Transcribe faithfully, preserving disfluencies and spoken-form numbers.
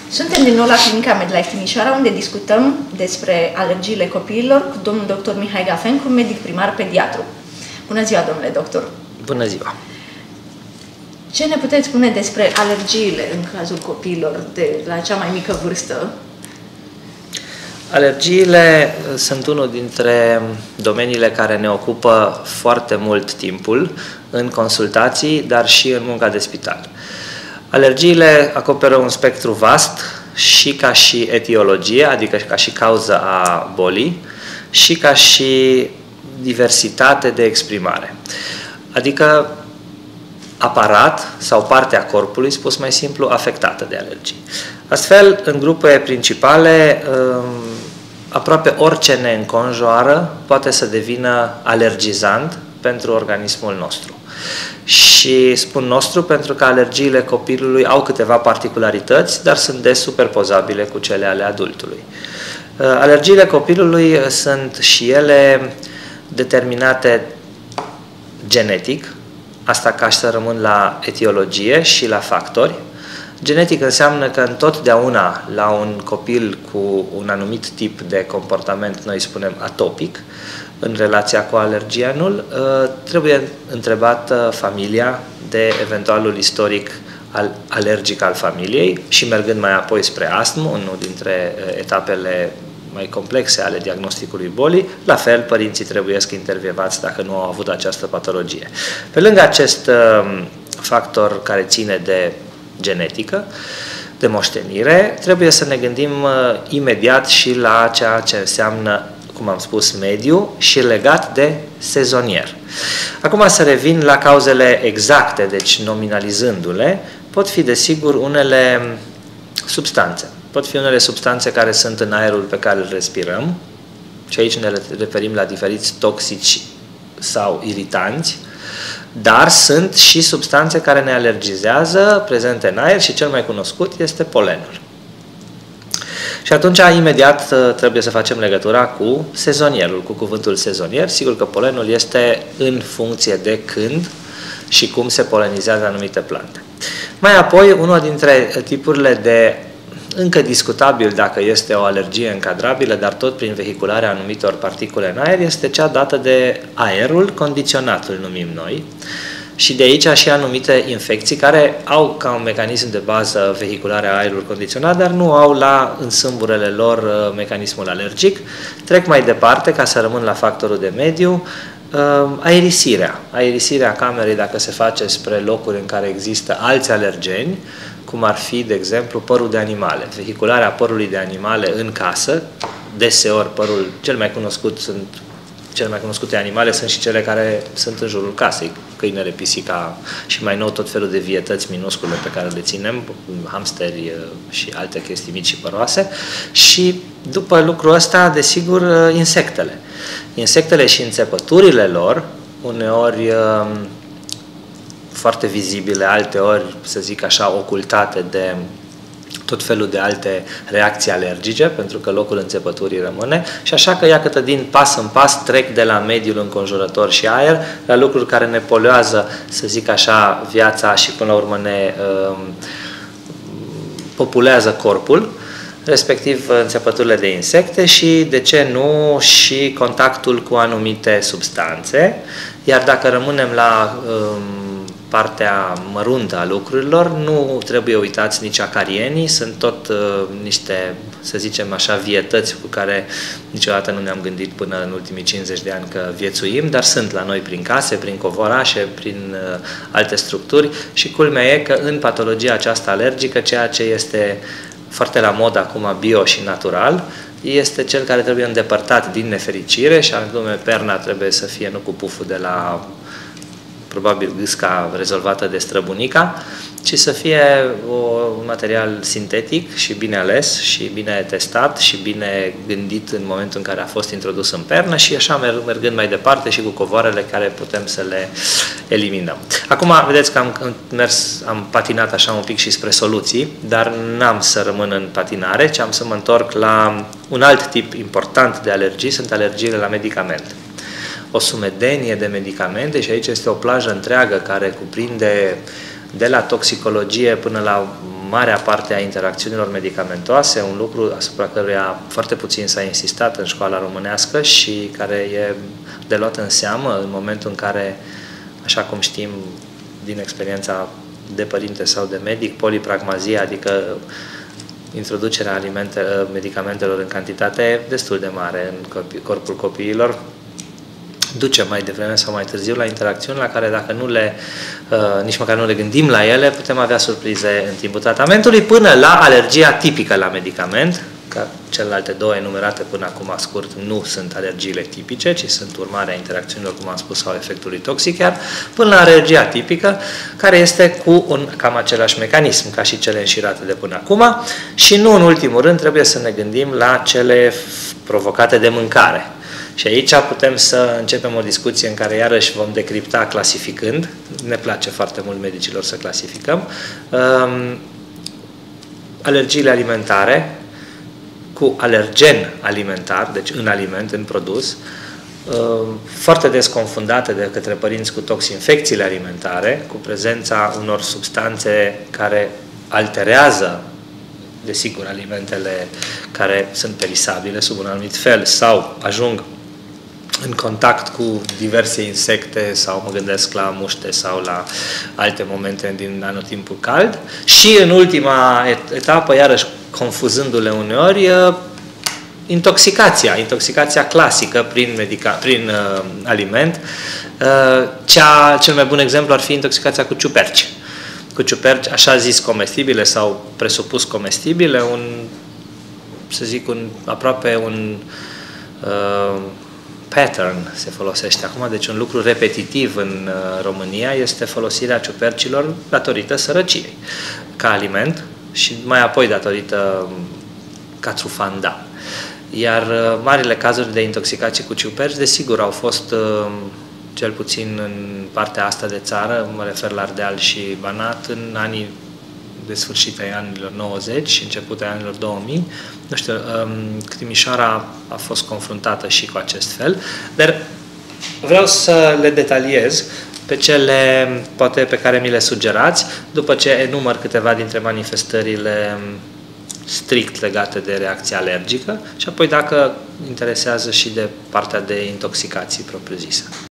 Suntem din nou la Clinica MedLife Timișoara, unde discutăm despre alergiile copiilor cu domnul doctor Mihai Gafencu, medic primar pediatru. Bună ziua, domnule doctor! Bună ziua! Ce ne puteți spune despre alergiile în cazul copiilor de la cea mai mică vârstă? Alergiile sunt unul dintre domeniile care ne ocupă foarte mult timpul în consultații, dar și în munca de spital. Alergiile acoperă un spectru vast și ca și etiologie, adică ca și cauză a bolii, și ca și diversitate de exprimare. Adică aparat sau partea corpului, spus mai simplu, afectată de alergii. Astfel, în grupurile principale, aproape orice ne înconjoară poate să devină alergizant pentru organismul nostru. Și spun nostru pentru că alergiile copilului au câteva particularități, dar sunt des superpozabile cu cele ale adultului. Alergiile copilului sunt și ele determinate genetic, asta ca să rămân la etiologie și la factori. Genetic înseamnă că întotdeauna la un copil cu un anumit tip de comportament, noi spunem atopic, în relația cu alergianul, trebuie întrebată familia de eventualul istoric alergic al familiei și mergând mai apoi spre astm, unul dintre etapele mai complexe ale diagnosticului bolii, la fel părinții trebuie să intervievați dacă nu au avut această patologie. Pe lângă acest factor care ține de genetică, de moștenire, trebuie să ne gândim imediat și la ceea ce înseamnă, cum am spus, mediu și legat de sezonier. Acum să revin la cauzele exacte, deci nominalizându-le, pot fi desigur unele substanțe. Pot fi unele substanțe care sunt în aerul pe care îl respirăm, și aici ne referim la diferiți toxici sau iritanți, dar sunt și substanțe care ne alergizează, prezente în aer, și cel mai cunoscut este polenul. Și atunci, imediat, trebuie să facem legătura cu sezonierul, cu cuvântul sezonier. Sigur că polenul este în funcție de când și cum se polenizează anumite plante. Mai apoi, unul dintre tipurile de, încă discutabil dacă este o alergie încadrabilă, dar tot prin vehicularea anumitor particule în aer, este cea dată de aerul condiționat, îl numim noi. Și de aici și anumite infecții care au ca un mecanism de bază vehicularea aerului condiționat, dar nu au la însâmburele lor mecanismul alergic. Trec mai departe, ca să rămân la factorul de mediu, aerisirea. Aerisirea camerei, dacă se face spre locuri în care există alți alergeni, cum ar fi, de exemplu, părul de animale. Vehicularea părului de animale în casă, deseori părul cel mai cunoscut sunt Cele mai cunoscute animale sunt și cele care sunt în jurul casei, câinele, pisica și mai nou tot felul de vietăți minuscule pe care le ținem, hamsteri și alte chestii mici și păroase. Și după lucrul ăsta, desigur, insectele. Insectele și înțepăturile lor, uneori foarte vizibile, alteori, să zic așa, ocultate de tot felul de alte reacții alergice, pentru că locul înțepăturii rămâne, și așa că, iată, din pas în pas trec de la mediul înconjurător și aer la lucruri care ne poluează, să zic așa, viața și până la urmă ne uh, populează corpul, respectiv înțepăturile de insecte și, de ce nu, și contactul cu anumite substanțe. Iar dacă rămânem la uh, partea măruntă a lucrurilor, nu trebuie uitați nici acarienii, sunt tot uh, niște, să zicem așa, vietăți cu care niciodată nu ne-am gândit până în ultimii cincizeci de ani că viețuim, dar sunt la noi prin case, prin covorașe, prin uh, alte structuri și culmea e că în patologia aceasta alergică, ceea ce este foarte la mod acum bio și natural, este cel care trebuie îndepărtat din nefericire și anume perna trebuie să fie nu cu puful de la probabil gâsca rezolvată de străbunica, ci să fie o, un material sintetic și bine ales și bine testat și bine gândit în momentul în care a fost introdus în pernă și așa mergând mai departe și cu covoarele care putem să le eliminăm. Acum, vedeți că am mers, am patinat așa un pic și spre soluții, dar n-am să rămân în patinare, ci am să mă întorc la un alt tip important de alergii, sunt alergiile la medicamente. O sumedenie de medicamente și aici este o plajă întreagă care cuprinde de la toxicologie până la marea parte a interacțiunilor medicamentoase, un lucru asupra căruia foarte puțin s-a insistat în școala românească și care e de luat în seamă în momentul în care, așa cum știm din experiența de părinte sau de medic, polipragmazia, adică introducerea alimente, medicamentelor în cantitate destul de mare în corpul copiilor, duce mai devreme sau mai târziu la interacțiuni la care dacă nu le, uh, nici măcar nu le gândim la ele, putem avea surprize în timpul tratamentului, până la alergia tipică la medicament, că celelalte două enumerate până acum scurt nu sunt alergiile tipice, ci sunt urmarea interacțiunilor, cum am spus, sau efectului toxic chiar, până la alergia tipică, care este cu un cam același mecanism ca și cele înșirate de până acum și nu în ultimul rând trebuie să ne gândim la cele provocate de mâncare. Și aici putem să începem o discuție în care iarăși vom decripta clasificând, ne place foarte mult medicilor să clasificăm, um, alergiile alimentare cu alergen alimentar, deci în aliment, în produs, um, foarte des confundate de către părinți cu toxinfecțiile alimentare, cu prezența unor substanțe care alterează desigur alimentele care sunt perisabile sub un anumit fel sau ajung în contact cu diverse insecte sau mă gândesc la muște sau la alte momente din anotimpul cald și în ultima etapă, iarăși confuzându-le uneori, intoxicația, intoxicația clasică prin, medica, prin uh, aliment. Uh, cea, cel mai bun exemplu ar fi intoxicația cu ciuperci. Cu ciuperci, așa zis, comestibile sau presupus comestibile, un, să zic, un, aproape un uh, pattern se folosește acum, deci un lucru repetitiv în uh, România este folosirea ciupercilor datorită sărăciei ca aliment și mai apoi datorită ca trufanda. Iar uh, marile cazuri de intoxicație cu ciuperci, desigur, au fost uh, cel puțin în partea asta de țară, mă refer la Ardeal și Banat, în anii de sfârșit ai anilor nouăzeci și început ai anilor două mii. Nu știu, Timișoara a fost confruntată și cu acest fel, dar vreau să le detaliez pe cele, poate, pe care mi le sugerați, după ce enumăr câteva dintre manifestările strict legate de reacția alergică și apoi dacă interesează și de partea de intoxicații propriu-zisă.